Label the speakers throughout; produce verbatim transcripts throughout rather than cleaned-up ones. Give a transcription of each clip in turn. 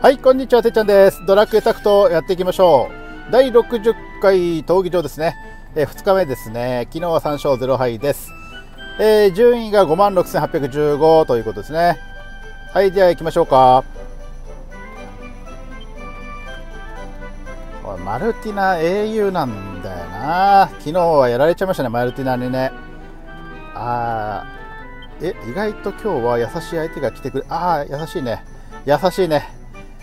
Speaker 1: はい、こんにちは、てっちゃんです。ドラクエタクトやっていきましょう。だいろくじゅっかい闘技場ですね。えー、ふつかめですね。昨日はさん勝ぜろ敗です。えー、順位がごまんろくせんはっぴゃくじゅうごということですね。はい、では行きましょうか。おい、マルティナ英雄なんだよな。昨日はやられちゃいましたね、マルティナにね。あー、え、意外と今日は優しい相手が来てくれ、あー、優しいね。優しいね。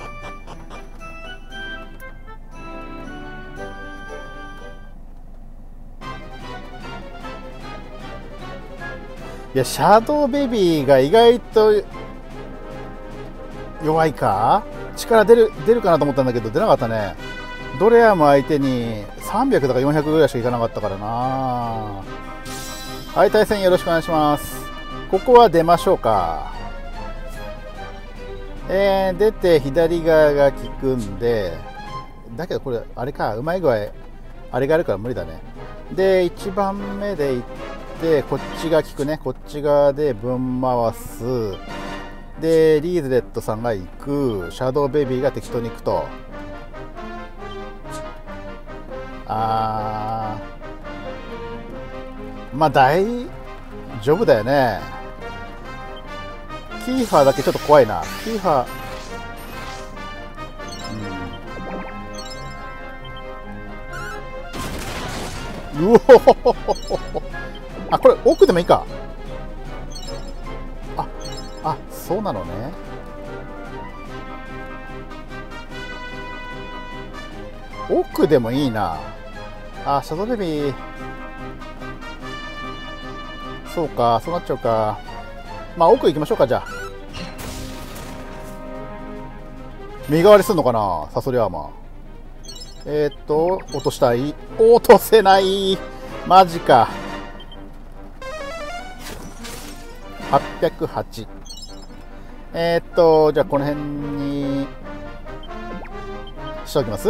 Speaker 1: いや、シャドウベビーが意外と弱いか、力出る出るかなと思ったんだけど出なかったね。ドレアも相手にさんびゃくとかよんひゃくぐらいしかいかなかったからな。はい、対戦よろしくお願いします。ここは出ましょうか。えー、出て左側が効くんで、だけどこれあれか、うまい具合あれがあるから無理だね。でいちばんめで行ってこっちが効くね。こっち側でぶん回す。でリーズレットさんが行く。シャドウベビーが適当に行くと。あー、まあ大丈夫だよね。キーファーだけちょっと怖いな。キーファー、うん、うおほほほほほ。あ、これ奥でもいいか。ああ、そうなのね。奥でもいいな。あ、シャドウベビー、そうか、そうなっちゃうか。まあ奥行きましょうか。じゃあ身代わりすんのかな、サソリアーマー。えー、っと落としたい。落とせない、マジか。はっぴゃくはち。えー、っとじゃあこの辺にしておきます。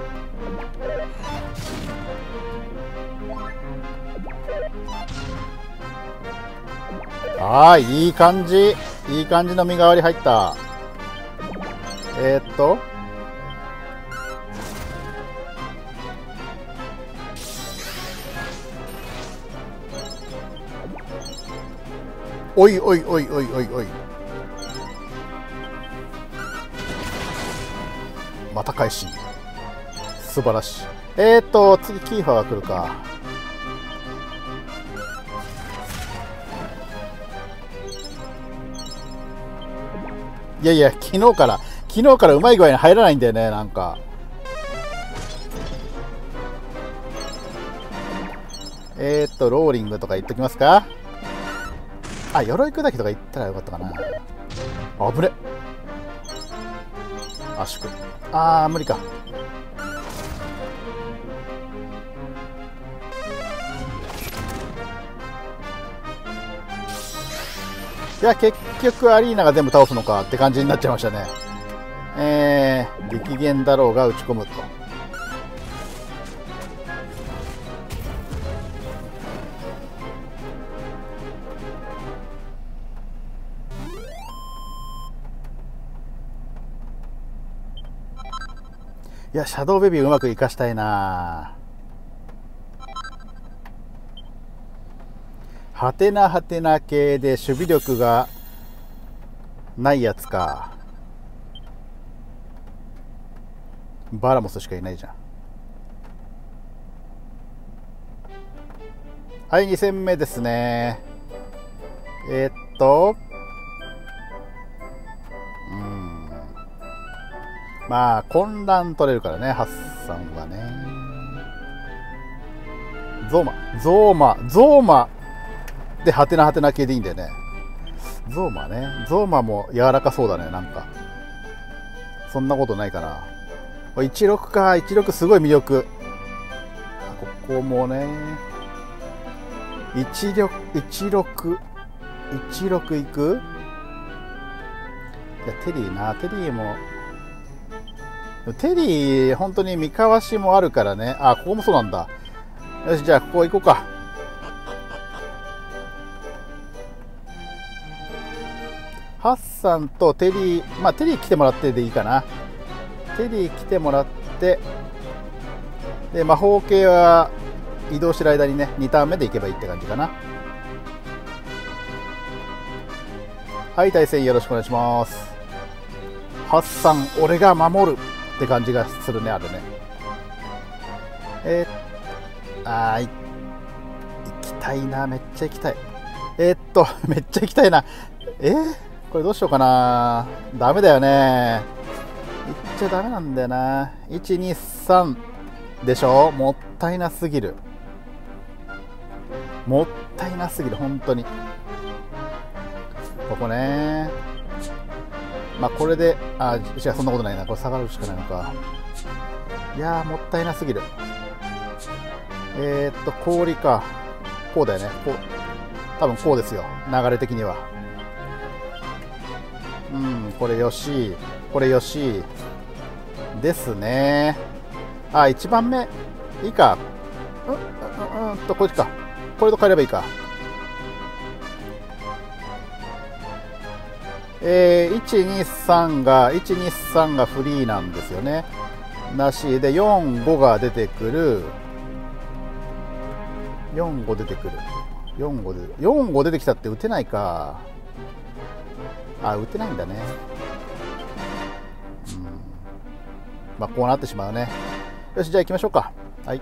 Speaker 1: ああ、いい感じ、いい感じの身代わり入った。えー、っとおいおいおいおいおいおい、また返し、素晴らしい。えー、っと次キーファーが来るか。いやいや、昨日から昨日からうまい具合に入らないんだよね、なんか。えー、っとローリングとか言っときますか。あ、鎧砕きとか言ったらよかったかな。あぶね、圧縮、あー無理か。いや、結局アリーナが全部倒すのかって感じになっちゃいましたね。えー、力源だろうが打ち込むと。いや、シャドウベビーうまく生かしたいな。はてなはてな系で守備力がないやつか。バラモスしかいないじゃん。はい、に戦目ですね。えー、っとうんまあ混乱取れるからね、ハッサンはね。ゾーマゾーマゾーマでハテナハテナ系でいいんだよね。ゾーマね、ゾーマも柔らかそうだね。なんかそんなことないかな。いちろくか、いちろくすごい魅力。ここもね、いちろく、いちろく、いちろくいく。いや、テリーな、テリーも、テリー、本当に見かわしもあるからね。あ、ここもそうなんだ。よし、じゃあ、ここ行こうか。ハッサンとテリー、まあ、テリー来てもらってでいいかな。 テリー来てもらって、で魔法系は移動してる間にねにターン目でいけばいいって感じかな。はい、対戦よろしくお願いします。ハッサン、俺が守るって感じがするね、あれね。えー、あー、い行きたいな、めっちゃ行きたい。えー、っと、めっちゃ行きたいな。えー、これどうしようかな。ダメだよね。行っちゃダメなんだよな。いち、に、さんでしょ。もったいなすぎる。もったいなすぎる、本当に。ここね。まあこれで、あ、違う、そんなことないな。これ下がるしかないのか。いやー、もったいなすぎる。えー、っと、氷か。こうだよね。こう。多分こうですよ。流れ的には。うん、これよし。これよし。ですね。あ、いちばんめ。いいか。うん、うん、うんと、こっちか。これと変えればいいか。えー、いち、に、さんが、いち、に、さんがフリーなんですよね。なしで、よん、ごが出てくる。よん、ご出てくる。よん、ごで、よん、ご出てきたって打てないか。あ、打てないんだね。うん。まあ、こうなってしまうね。よし、じゃあ行きましょうか。はい。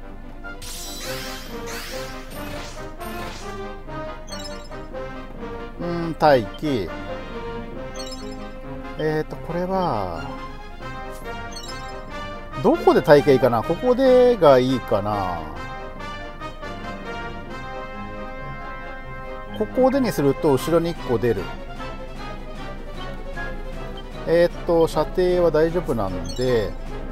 Speaker 1: うん、待機。えっと、これは、どこで体型いいかな。ここでがいいかな。ここでにすると後ろにいっこ出る。えっと、射程は大丈夫なんで、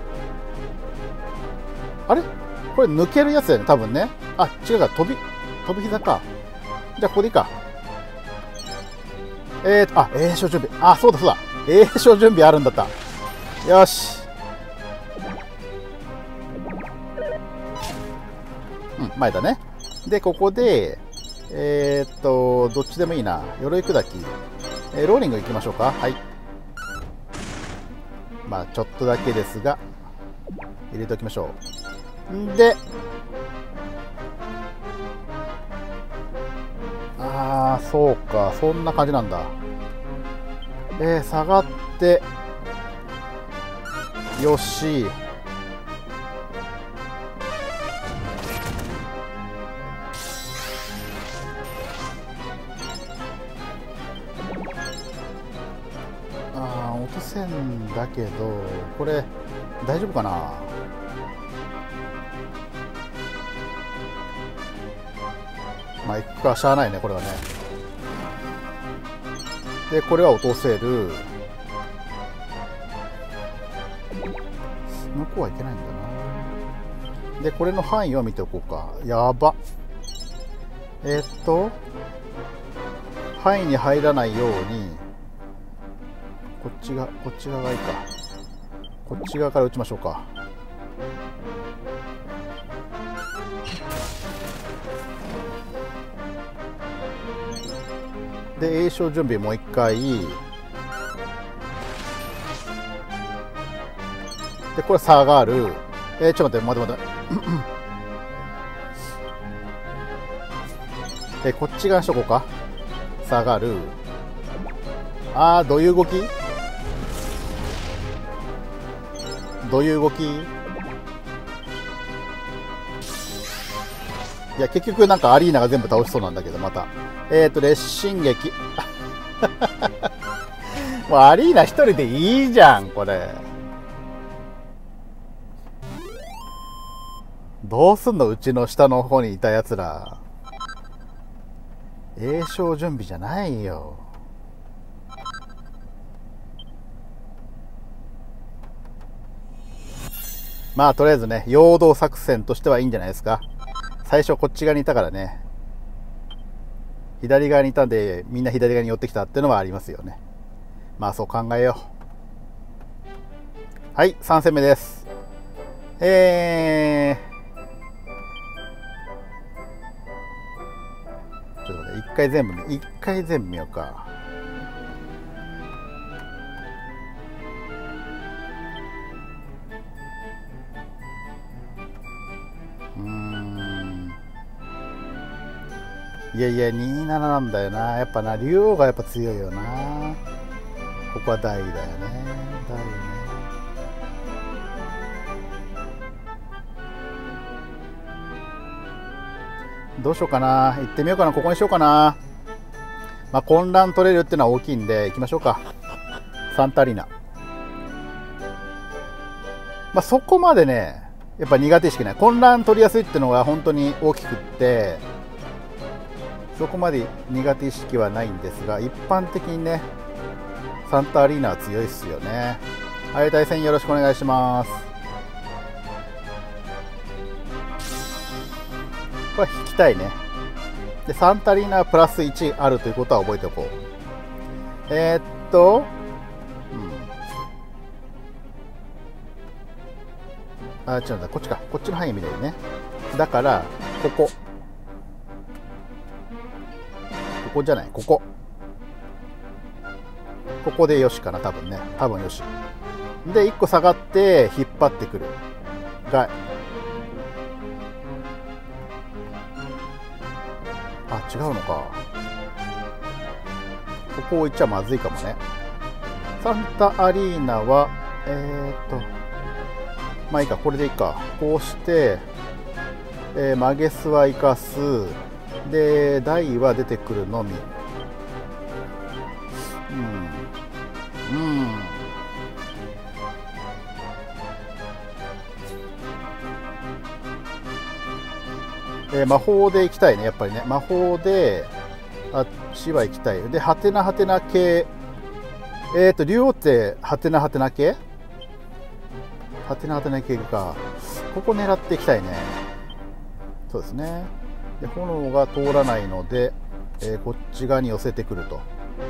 Speaker 1: あれこれ抜けるやつだよね、多分ね。あ、違うか、飛び、飛び膝か。じゃあ、ここでいいか。えーと、あ、栄翔準備。あ、そうだそうだ。栄翔準備あるんだった。よし。うん、前だね。で、ここで、えーっと、どっちでもいいな。鎧砕き。えー、ローリング行きましょうか。はい。まあ、ちょっとだけですが、入れておきましょう。んで、あー、そうか。そんな感じなんだ。えー、下がって、よし。あー、落とせんだけど、これ、大丈夫かな。まあ、いくか、しゃあないね、これはね。で、これは落とせる。向こうはいけないんだな。で、これの範囲を見ておこうか。やば。えー、っと、範囲に入らないように、こっちが、こっち側がいいか。こっち側から撃ちましょうか。で、栄翔準備もう一回。で、これ下がる。えー、ちょっと待って、待って待って。えー、こっち側にしとこうか。下がる。あー、どういう動きどういう動きいや、結局なんかアリーナが全部倒しそうなんだけど、また。えっと、烈進撃。もうアリーナ一人でいいじゃん、これ。どうすんのうちの下の方にいたやつら。栄翔準備じゃないよ。まあとりあえずね、陽動作戦としてはいいんじゃないですか。最初こっち側にいたからね。左側にいたんで、みんな左側に寄ってきたっていうのはありますよね。まあそう考えよう。はい、さん戦目です。えー、ちょっと待って、一回全部見、一回全部見ようか。 いやいや、にじゅうなななんだよな。やっぱな、竜王がやっぱ強いよな。ここは大だよね。大ね。どうしようかな。行ってみようかな。ここにしようかな。まあ、混乱取れるっていうのは大きいんで、行きましょうか。サンタアリーナ。まあ、そこまでね、やっぱ苦手意識ない。混乱取りやすいっていうのが本当に大きくって、そこまで苦手意識はないんですが、一般的にね、サンタアリーナは強いっすよね。はい、対戦よろしくお願いします。これ引きたいね。で、サンタアリーナはプラスいちあるということは覚えておこう。えー、っと、うん。あ、違うんだ。こっちか。こっちの範囲見れるね。だから、ここ。ここじゃない。ここ。ここでよしかな。多分ね。多分よし。で、いっこ下がって引っ張ってくる。が、あ、違うのか。ここを行っちゃまずいかもね。サンタアリーナは、えー、っと、まあいいか、これでいいか。こうして、えー、マゲスは生かす。で、台は出てくるのみ。うん。うん。えー、魔法で行きたいね、やっぱりね。魔法で、あっちは行きたい。で、ハテナハテナ系。えっと、竜王って、ハテナハテナ系ハテナハテナ系か。ここ狙っていきたいね。そうですね。で、炎が通らないので、えー、こっち側に寄せてくると。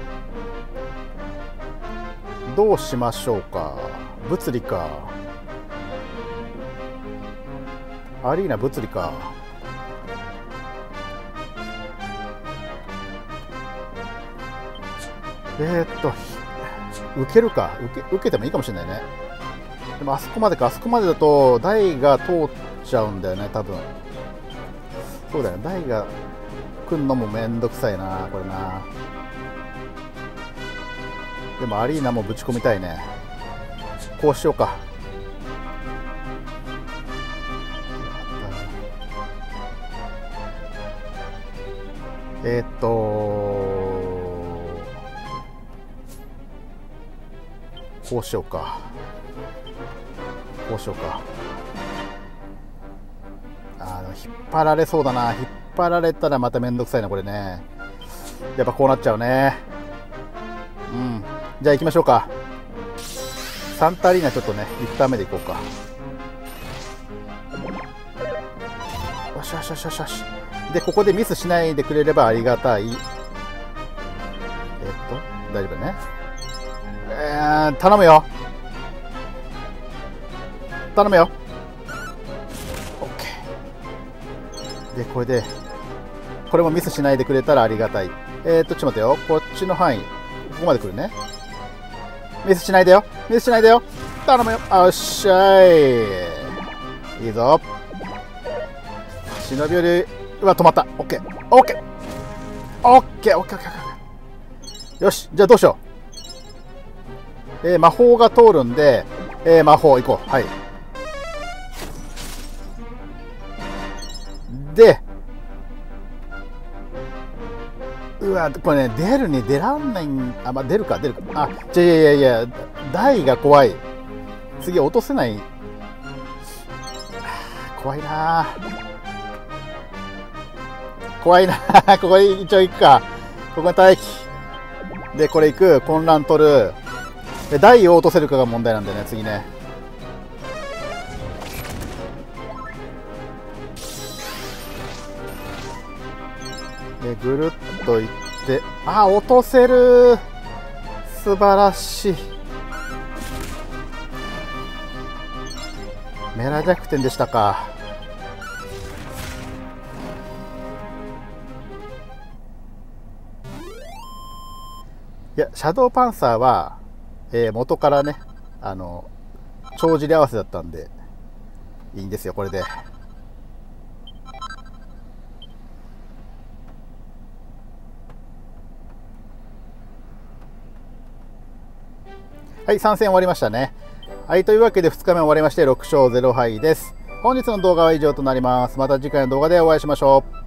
Speaker 1: どうしましょうか。物理か。アリーナ物理か。えー、っと、受けるか受け。受けてもいいかもしれないね。でもあそこまでか。あそこまでだと台が通っちゃうんだよね、多分。そうだよね。台が来るのもめんどくさいな、これな。でもアリーナもぶち込みたいね。こうしようか。えー、っとこうしようか。こうしようか。あでも引っ張られそうだな。引っ張られたらまためんどくさいな、これね。やっぱこうなっちゃうね。うん。じゃあ行きましょうか。サンタアリーナちょっとね、いちターン目で行こうか。よしよしよしよしよし。で、ここでミスしないでくれればありがたい。えっと、大丈夫ね。えー、頼むよ。頼むよ。オッケー。で、これで、これもミスしないでくれたらありがたい。えーっと、ちょっと待ってよ。こっちの範囲、ここまで来るね。ミスしないでよ。ミスしないでよ。頼むよ。よっしゃい。いいぞ。忍び寄り、うわ、止まった。オッケー。オッケー。オッケー、オッケー、オッケー、オッケー。よし、じゃあどうしよう。えー、魔法が通るんで、えー、魔法行こう。はい。で、うわ、これね、出るに出らんないん、あ、まあ、出るか、出るか。あ、じゃいやいやいや、台が怖い。次落とせない。怖いな怖いなここに一応行くか。ここに待機。で、これ行く。混乱取る。で、台を落とせるかが問題なんだよね、次ね。で、ぐるっと行って、あ、落とせる。素晴らしい。メラ弱点でしたか。いや、シャドウパンサーは、えー、元からね、あの、帳尻合わせだったんで、いいんですよ、これで。 はい、参戦終わりましたね。はい、というわけでふつかめ終わりましてろくしょうぜろはいです。本日の動画は以上となります。また次回の動画でお会いしましょう。